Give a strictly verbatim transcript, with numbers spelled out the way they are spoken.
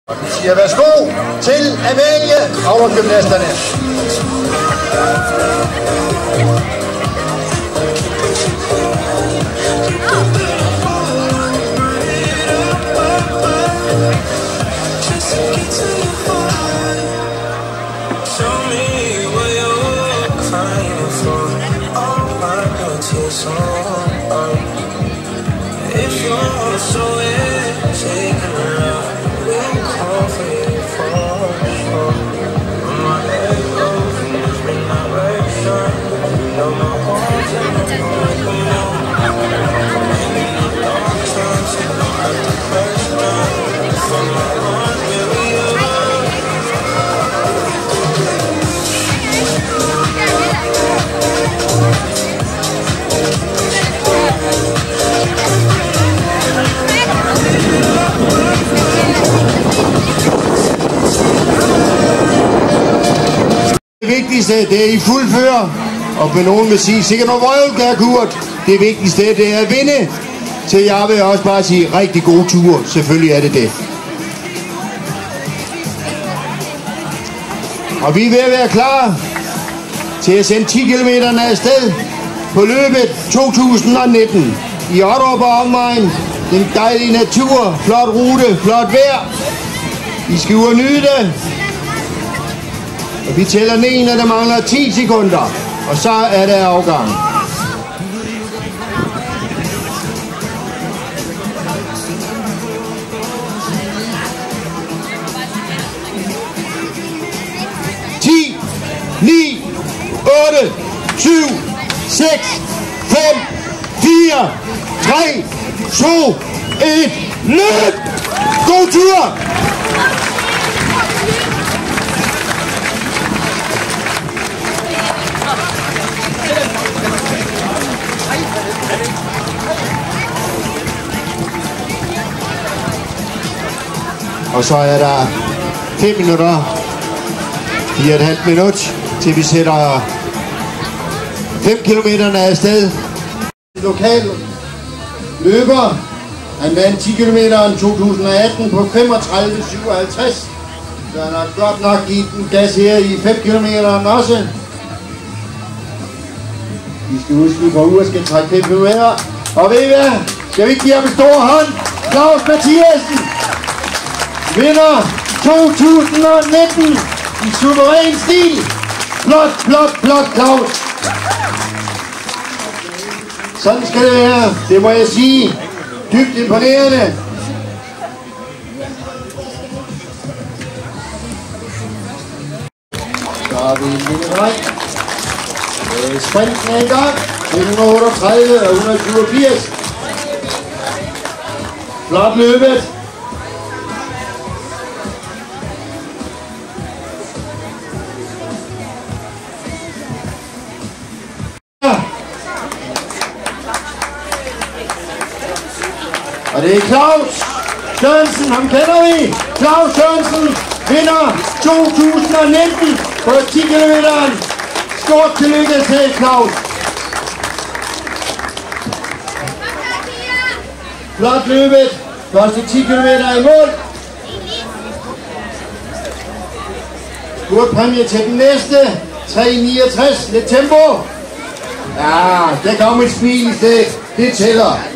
Og vi siger værsgo til Amalie Havregymnasterne. If you're so in, take a ride. We'll call for you for sure. My head goes and it's been my direction. You know my heart's in the morning. In the dark times, you know like the first night. From my heart, where we are. Det vigtigste, det er I fuldfører, og på nogen vil sige, sikkert noget vrøvl, Kurt. Det vigtigste, det er at vinde. Så jeg vil også bare sige, rigtig god tur. Selvfølgelig er det det. Og vi er ved at være klar til at sende ti kilometer afsted på løbet to tusind nitten. I Otterup og omegn. Den dejlige natur, flot rute, flot vejr. I skal ud og nyde det. Og vi tæller ned, og der mangler ti sekunder. Og så er det afgang. ti, ni, otte, syv, seks, fem, fire, tre, to, et, løb! God tur! Og så er der fem minutter, fire og et halvt minut, til vi sætter fem kilometer afsted. Lokal løber, han vandt ti kilometer i to tusind atten på femogtredive syvoghalvtreds. Så han har godt nok givet den gas her i fem kilometer også. Vi skal huske, at vi går ud og skal trække fem kilometer. Og ved I hvad? Skal vi ikke give ham en stor hånd? Claus Mathiasen vinder to tusind nitten i suveræn stil. Flot, flot, flot, Claus. Sådan skal det være. Det må jeg sige. Dybt imponerende. Så har vi en lille vej. Sprinten er i gang. et hundrede otteogtredive og et hundrede syvogfirs. Flot løbet. Og det er Claus Sørensen, ham kender vi. Claus Sørensen vinder to tusind nitten på ti kilometer. Stort tillykke til Claus. Flot løbet. Første ti kilometer i mål. God præmie til den næste. tre niogtres. Lidt tempo. Ja, der kommer et smil i stedet. Det tæller.